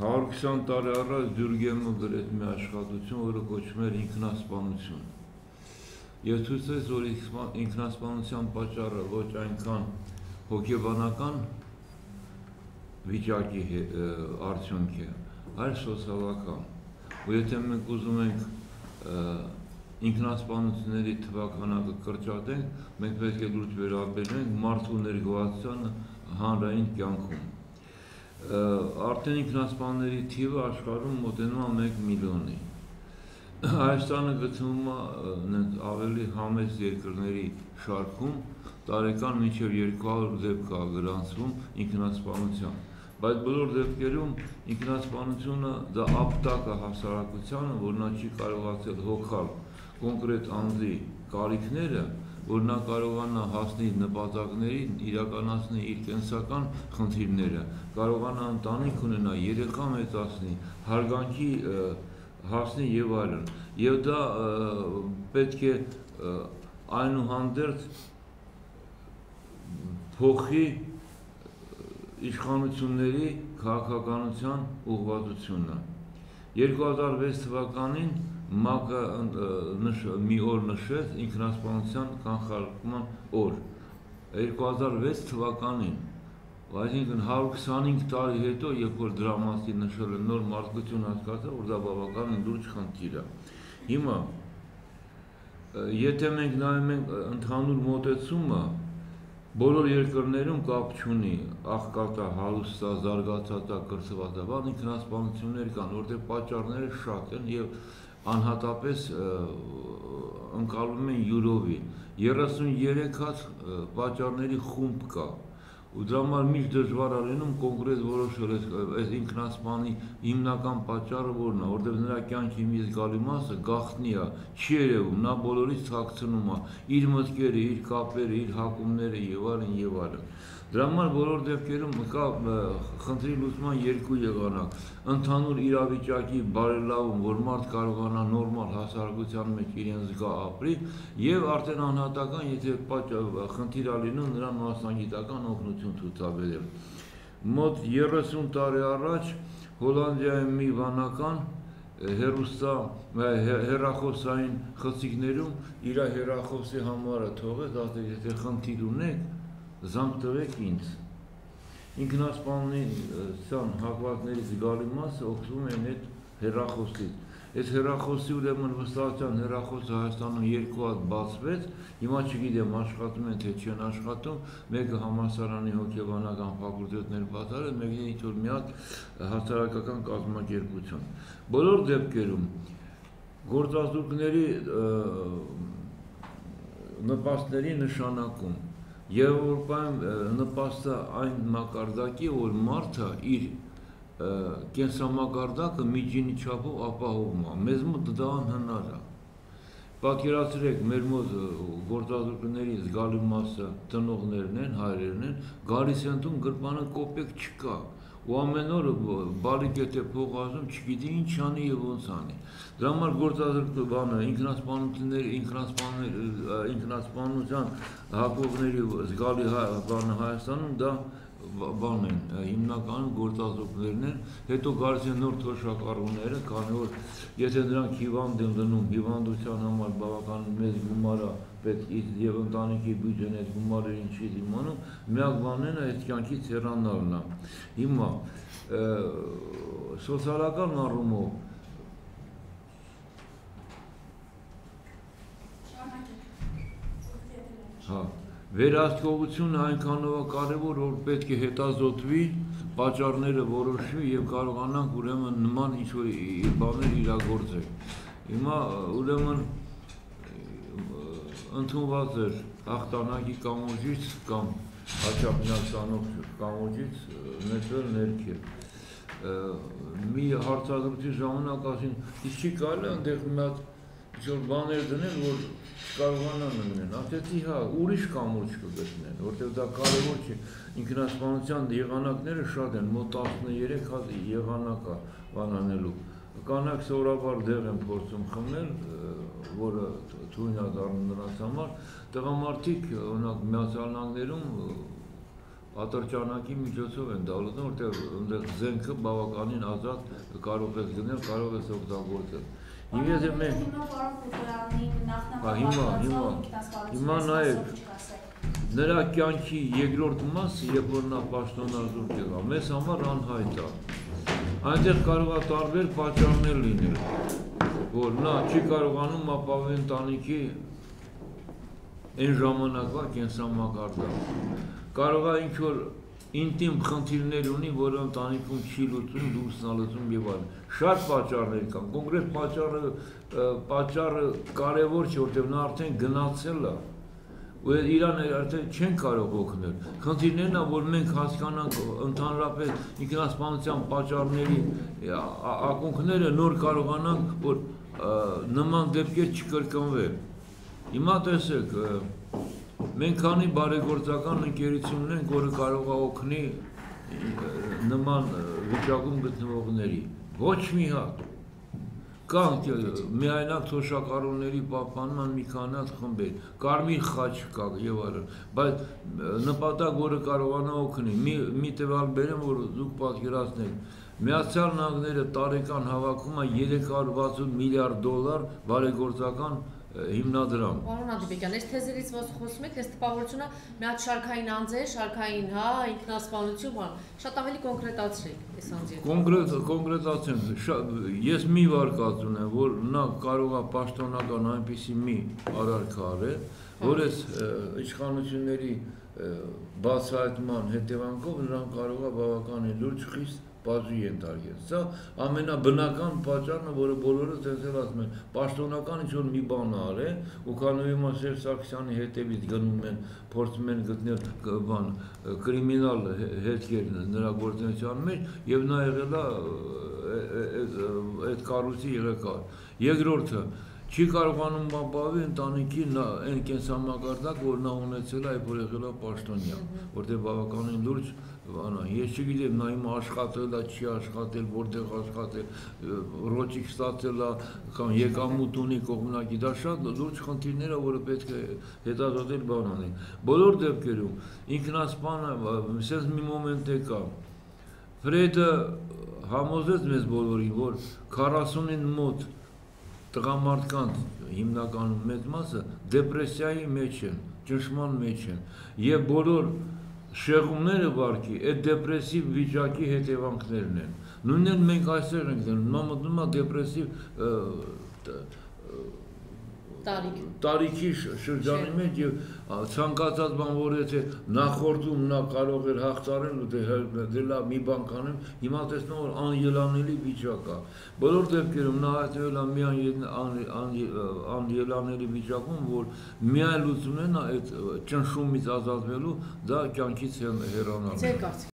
120 տարի առաջ Դյուրգեմը գրեց մի աշխատություն, որը կոչվում էր ինքնասպանություն։ Եվ ցույց տվեց, որ ինքնասպանության պատճառը ոչ այնքան հոգեբանական վիճակի արդյունք է, այլ սոցիալական։ Ու եթե մենք ուզում ենք ինքնասպանությունների թվականակը կրճատենք, մենք պետք է լուրջ վերաբերենք մարդու ներգործությանը հանրային կյանքում։ Արդեն ինքնասպանների թիվը աշխարհում մոտենում է 1 միլիոնի։ Հայաստանը գտնվում է ավելի համեստ երկրների շարքում, տարեկան մինչև 200 դեպք է գրանցվում ինքնասպանության։ Բայց բոլոր դեպքերում ինքնասպանությունը դա ապտակ է հասարակությանը, որ նա չի կարողացել հոգալ կոնկրետ անձի կարիքները, որ նա կարողանա հասնել նպատակներին, իրականացնել իր կենսական խնդիրները, կարողանա ընտանիք ունենա, երեխա մեծացնի, հարգանքի հասնի եւ այլն։ Եվ դա պետք է այնուհանդերձ փոխի իշխանությունների քաղաքականության ուղղվածությունը։ 2006 թվականին ՄԱԿ-ը մի օր նշեց ինքնասպանության կանխարգելման օր։ 2006 թվականին, այսինքն 125 տարի հետո, երբ որ դրա մասին նշել են, նոր մարդկություն հասկացավ, որ դա բավականին լուրջ խնդիր է։ Հիմա, եթե մենք նայում ենք ընդհանուր մոտեցումը, բոլոր երկրներում կապ չունի աղքատա, հարուստա, զարգացածա, կրթվածա, բան ինքնասպանություններ կան, որտեղ պատճառները շատ են եւ անհատապես ընկալվում են յուրովի։ 33 հատ պատճառների խումբ կա։ Ու դրա համար միշտ դժվար է լինում կոնկրետ որոշել այս ինքնասպանի հիմնական պատճառը որն է, որտեղ նրա կյանքի մի զգալի մասը գաղտնի է, չի երևում, նա բոլորից թաքցնում է իր մտքերը, իր կապերը, իր հակումները եւ այլն եւ այլն։ Դրա համար բոլոր դեպքերում կա խնդրի լուծման երկու եղանակ, ընդհանուր իրավիճակի բարելավում, որ մարդ կարողանա նորմալ հասարակության մեջ իրեն զգա ապրի, եւ արդեն անհատական, եթե խնդիր է լինում, նրան մասնագիտական օգնություն ցուցաբերել։ Մոտ 30 տարի առաջ Հոլանդիայում մի վանական հեռախոսային խցիկներում իր հեռախոսի համարը թողեց, ասել եթե խնդիր ունեք, զանգ տվեք ինձ։ Ինքնասպանության հակվածների զգալի մասը օգտվում են այդ հեռախոսից։ Այս հեռախոսի ուրեմն վստահության հեռախոսը Հայաստանում 2 հատ բացվեց, հիմա չգիտեմ աշխատում են թե չեն աշխատում, մեկը համալսարանի հոգեբանական ֆակուլտետներ բացառել, մեկը ինչ-որ մի հատ հասարակական կազմակերպություն։ Բոլոր դեպքերում գործազուրկների նպաստների նշանակում Եվրոպայում նպաստը այն մակարդակի, որ մարդը իր կենսամակարդակը միջինի չափով ապահովում է, մեզ մոտ դա անհնար է։ Պատկերացրեք, մեր մոտ գործազուրկների զգալի մասը տնողներն են, հայրերն են, գալիս են տուն գրպանը կոպեկ չկա, ու ամեն օր բալիկ եթե փող ազում, չգիտի ինչ անի եւ ոնց անի։ Դրա համար գործազուրկները ինքնասպանության հակողների զգալի բանը Հայաստանում դա բան են, հիմնականում գործազուրկներն են, հետո գալիս են նոր թոշակառուները, քանի որ եթե նրանք հիվանդ են դնում, հիվանդության համար բավական մեծ գումար է պետք եւ ընտանիքի բյուջեն այդ գումարերին չի դիմանում, միակ բանն է այդ կյանքից հեռանալն է։ Հիմա սոցիալական առումով վերահսկողությունը այնքանով է կարևոր, որ պետք է հետազոտվի, պատճառները որոշվի եւ կարողանանք ուրեմն նման ինչ-որ բաներ իրագործել։ Հիմա ուրեմն ընդունված էր հաղթանակի կամուրջից կամ Հաչապնյալ ցանոթ կամուրջից նետվել ներքև։ Մի հարցազրույցի ժամանակ ասին, իսկ չի կարելի այնտեղ մի հատ ինչ-որ բաներ դնել, որ չկարողանան ունենան, ասեցի հա, ուրիշ կամուրջ կգտնեն, որտեղ դա կարևոր չէ, ինքնասպանության եղանակները շատ են, մոտ 13 հատ եղանակ է բանանելու, կանայք սովորաբար դեղ են փորձում խմել, որը թույն է դառնում նրանց համար, տղամարդիկ օրինակ Միացյալ Նահանգներում ատրճանակի միջոցով են դա լուծում, որտեղ այնտեղ զենքը բավականին ազատ կարող ես գնել, կարող ես օգտագործել։ Եվ եթե մենք հիմա նայեք նրա կյանքի երկրորդ մասը, երբ որ նա պաշտոնազուրկ եղավ, մեզ համար անհայտ է։ Այնտեղ կարող է տարբեր պատճառներ լինել, որ նա չի կարողանում ապահովել ընտանիքի այն ժամանակվա կենսամակարդակը։ Կարող է ինչ-որ ինտիմ խնդիրներ ունի, որը ընտանիքում չի լուծում, դուրս նա լուծում եւ այլն։ Շատ պատճառներ կան, կոնկրետ պատճառը կարևոր չէ, որտեղ նա արդեն գնացել է, ու իրան արդեն չեն կարող օգնել։ Խնդիրներն է, որ մենք հասկանանք ընդհանրապես ինքնասպանության պատճառների ակունքները, նոր կարողանանք, որ նման դեպքեր չկրկնվեն։ Հիմա տեսեք, մենք քանի բարեգործական ընկերություն ունենք, որը կարող է օգնի նման վիճակում գտնվողների։ Ոչ մի հատ։ Կան միայնակ թոշակառուների պահպանման մի քանի հատ խմբեր, Կարմիր խաչ կա եւ այլն, բայց նպատակ, որը կարողանա օգնի, մի տվյալ բերեմ, որ դուք պատկերացնեք, Միացյալ Նահանգները տարեկան հավաքում է $360 միլիարդ բարեգործական հիմնադրամ։ Պարոն Ադիբեկյան, այս թեզերից ոնց խոսում եք, այս տպավորությունը մի հատ շարքային անձ է, շարքային, ինքնասպանություն, շատ ավելի կոնկրետացրեք այս անձի։ Կոնկրետացեմ, ես մի վարկած ունեմ, որ նա կարող է պաշտոնական այնպիսի մի արարք արել, որ այս իշխանությունների բացահայտման հետևանքով նրան կարող է բավականին լուրջ խիստ բաժի ենթարկել։ Սա ամենաբնական պատճառն է, որը բոլորը տեսել ասում են, պաշտոնական ինչ-որ մի բան արել, ու քանի հիմա Սերժ Սարգսյանի հետևից գնում են, փորձում են գտնել կրիմինալ հետքեր նրա գործունեության մեջ, եւ նա եղել է այդ կառույցի ղեկավար։ Երկրորդը, չի կարողանում ապահովել ընտանիքի այն կենսամակարդակ, որ նա ունեցել է, երբ որ եղել է պաշտոնյա, որտեղ բավականին լուրջ ես չգիտեմ, նա հիմա աշխատել է, չի աշխատել, որտեղ աշխատել, ռոճիկ ստացել է, կամ եկամուտ ունի կողմնակի, դա շատ լուրջ խնդիրներ է, որը պետք է հետազոտել բան անել։ Բոլոր դեպքերում ինքնասպանը, ասես մի մոմենտ կա, Ֆրեդը համոզեց մեզ բոլորին, որ 40-ին մոտ տղամարդկանց հիմնականում մեծ մասը դեպրեսիայի մեջ են, ճնշման մեջ են, եւ բոլոր շեղումները վարքի այդ դեպրեսիվ վիճակի հետևանքներն են։ Նույնն մենք այստեղ ենք դնում, նա մտնում է դեպրեսիվ տարիքի շրջանի մեջ եւ ցանկացած բան, որ եթե նախորդում նա կարող էր հաղթարել ու դե լավ մի բան կանեմ, հիմա տեսնում որ անելանելի վիճակ է։ Բոլոր դեպքերում նա հայտնվել է մի անելանելի վիճակում, որ միայն լուծումն է այդ ճնշումից ազատվելու, դա կյանքից հեռանալը։